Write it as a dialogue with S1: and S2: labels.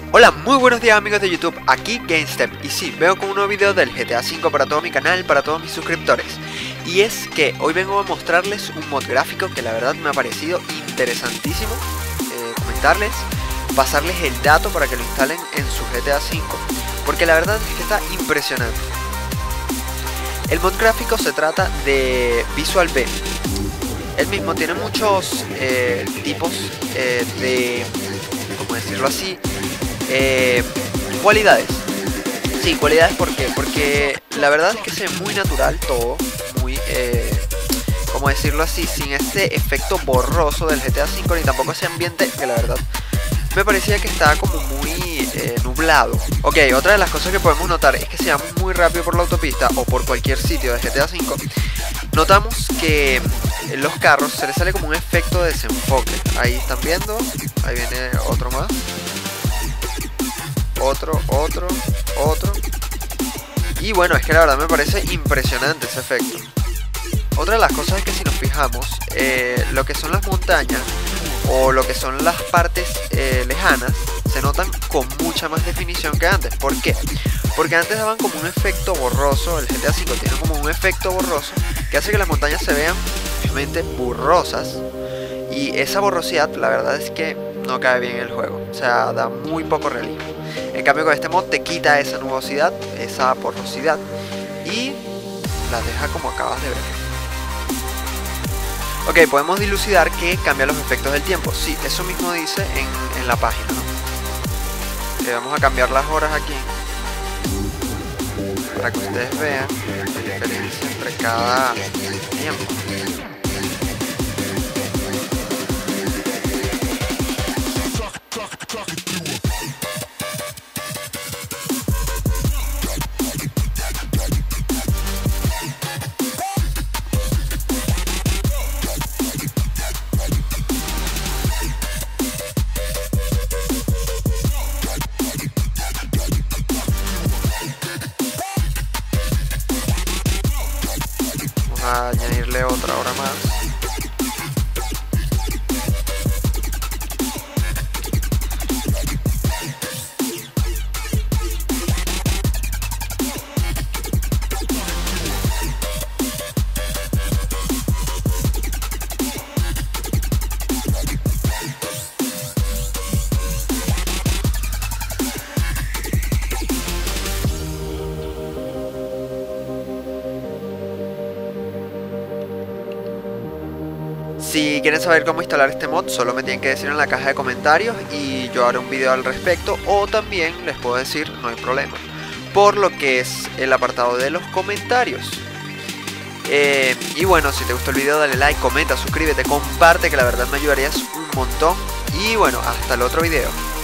S1: Hola, muy buenos días amigos de YouTube, aquí GameStep y sí, vengo con un nuevo video del GTA V para todo mi canal, para todos mis suscriptores. Y es que hoy vengo a mostrarles un mod gráfico que la verdad me ha parecido interesantísimo, comentarles, pasarles el dato para que lo instalen en su GTA V, porque la verdad es que está impresionante. El mod gráfico se trata de Visual B. El mismo tiene muchos tipos de, ¿cómo decirlo así? Cualidades. Sí, cualidades porque la verdad es que se ve muy natural todo, muy, ¿cómo decirlo así? Sin ese efecto borroso del GTA V ni tampoco ese ambiente que la verdad me parecía que estaba como muy nublado. Ok, otra de las cosas que podemos notar es que si vamos muy rápido por la autopista o por cualquier sitio de GTA V, notamos que en los carros se les sale como un efecto de desenfoque. Ahí están viendo, ahí viene otro más. Otro. Y bueno, es que la verdad me parece impresionante ese efecto. Otra de las cosas es que si nos fijamos, lo que son las montañas o lo que son las partes lejanas se notan con mucha más definición que antes. ¿Por qué? Porque antes daban como un efecto borroso, el GTA V tiene como un efecto borroso que hace que las montañas se vean realmente borrosas. Y esa borrosidad la verdad es que no cae bien en el juego, o sea, da muy poco realismo. En cambio con este mod te quita esa nubosidad, esa borrosidad y la deja como acabas de ver. Ok, podemos dilucidar que cambia los efectos del tiempo. Sí, eso mismo dice en la página, ¿no? Le vamos a cambiar las horas aquí para que ustedes vean la diferencia entre cada tiempo. A añadirle otra hora más. Si quieren saber cómo instalar este mod, solo me tienen que decir en la caja de comentarios y yo haré un video al respecto, o también les puedo decir, no hay problema, por lo que es el apartado de los comentarios. Y bueno, si te gustó el video dale like, comenta, suscríbete, comparte, que la verdad me ayudarías un montón. Y bueno, hasta el otro video.